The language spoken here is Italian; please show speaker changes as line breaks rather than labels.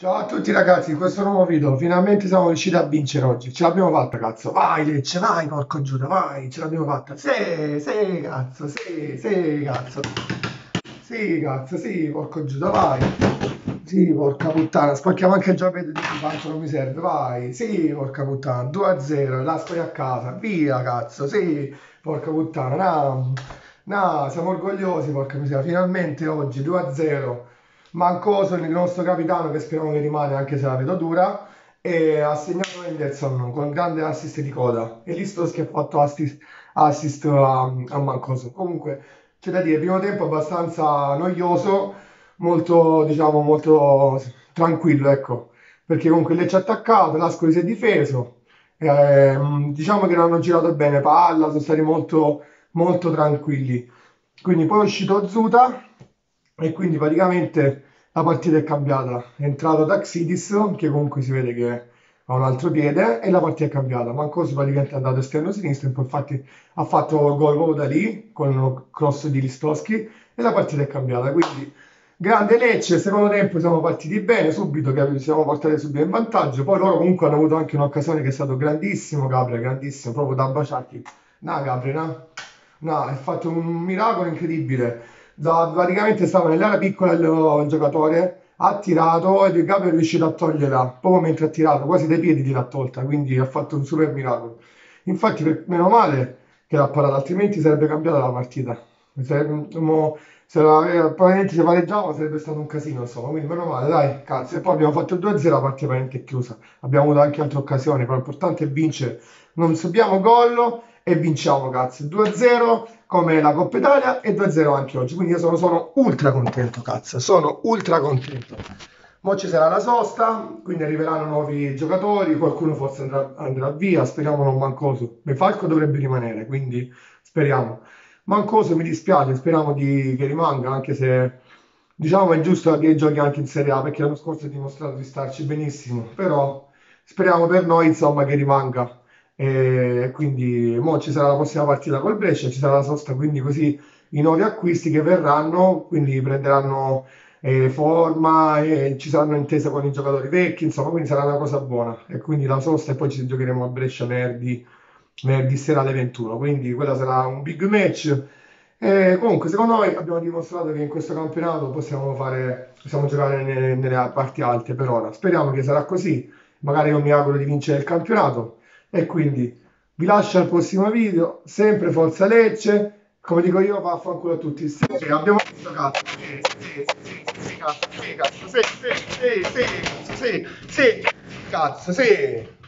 Ciao a tutti ragazzi, in questo nuovo video finalmente siamo riusciti a vincere oggi, ce l'abbiamo fatta cazzo, vai Lecce, vai porco Giuda, vai, ce l'abbiamo fatta, sì, sì cazzo, sì, sì cazzo, sì cazzo, sì porco Giuda, vai, sì porca puttana, spacchiamo anche il giovedì di quanto non mi serve, vai, sì porca puttana, 2-0, la spoglia a casa, via cazzo, sì, porca puttana, no, no, siamo orgogliosi porca miseria, finalmente oggi 2-0. Mancoso il nostro capitano che speriamo che rimane anche se la vedo dura e ha segnato Henderson con grande assist di coda e Listos che ha fatto assist a Mancoso. Comunque c'è da dire, primo tempo abbastanza noioso, molto diciamo molto tranquillo, ecco, perché comunque Lecce ha attaccato, l'Ascoli si è difeso, diciamo che non hanno girato bene palla, sono stati molto tranquilli. Quindi poi è uscito Zuta e quindi praticamente la partita è cambiata. È entrato Taxidis, che comunque si vede che ha un altro piede, e la partita è cambiata. Mancoso praticamente è andato esterno sinistro, e poi infatti ha fatto gol proprio da lì, con un cross di Listowski, e la partita è cambiata. Quindi grande Lecce, secondo tempo siamo partiti bene, subito che ci siamo portati subito in vantaggio. Poi loro comunque hanno avuto anche un'occasione che è stato grandissimo, Gabriel, grandissimo, proprio da baciarti. No, Gabriel, no? No, ha fatto un miracolo incredibile. Praticamente stava nell'area piccola il giocatore, ha tirato e il Gabriel è riuscito a toglierla, proprio mentre ha tirato, quasi dai piedi gliel'ha tolta, quindi ha fatto un super miracolo. Infatti, meno male che l'ha parata, altrimenti sarebbe cambiata la partita. Probabilmente se pareggiavamo sarebbe stato un casino, insomma, quindi meno male, dai, cazzo. E poi abbiamo fatto il 2-0, la partita veramente è chiusa. Abbiamo avuto anche altre occasioni, però l'importante è vincere. Non subiamo gol e vinciamo, cazzo. 2-0 come la Coppa Italia e 2-0 anche oggi. Quindi io sono ultra contento, cazzo. Sono ultra contento. Mo' ci sarà la sosta, quindi arriveranno nuovi giocatori, qualcuno forse andrà via, speriamo non Mancoso. Falco dovrebbe rimanere, quindi speriamo. Mancoso mi dispiace, speriamo che rimanga, anche se diciamo è giusto che giochi anche in Serie A, perché l'anno scorso ha dimostrato di starci benissimo, però speriamo per noi insomma che rimanga. E quindi mo ci sarà la prossima partita col Brescia, ci sarà la sosta, quindi così i nuovi acquisti che verranno, quindi prenderanno forma e ci saranno intese con i giocatori vecchi, insomma, quindi sarà una cosa buona. E quindi la sosta e poi ci giocheremo a Brescia venerdì sera alle 21, quindi quella sarà un big match. E comunque, secondo me abbiamo dimostrato che in questo campionato possiamo giocare nelle parti alte per ora. Speriamo che sarà così. Magari io mi auguro di vincere il campionato. E quindi vi lascio al prossimo video. Sempre Forza Lecce. Come dico io, vaffanculo a tutti. Sì, abbiamo visto cazzo. Sì, sì, sì, sì, sì, cazzo, sì, cazzo, sì, sì, sì, sì, cazzo, sì, sì, cazzo, sì.